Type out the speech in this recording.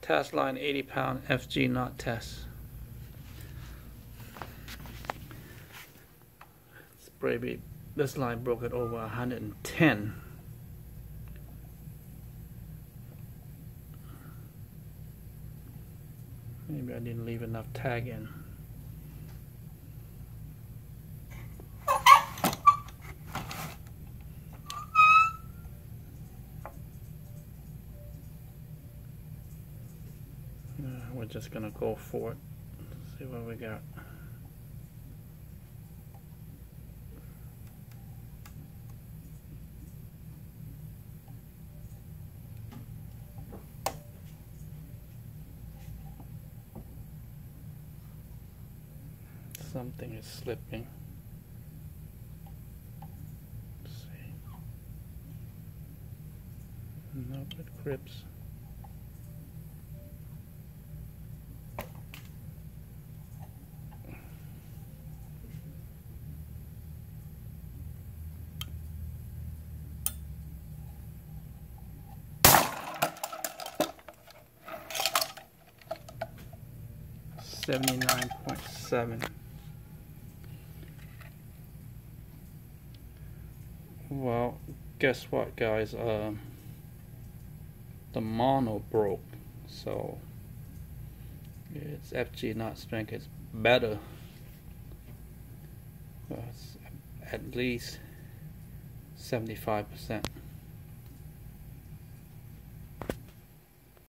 Tasline 80-pound FG knot test. This line broke at over 110. Maybe I didn't leave enough tag in. We're just gonna go for it. See what we got. Something is slipping. Let's see. Nope, it grips. $79.7. Well, guess what, guys? The mono broke, so its FG knot strength is better. Well, it's at least 75%.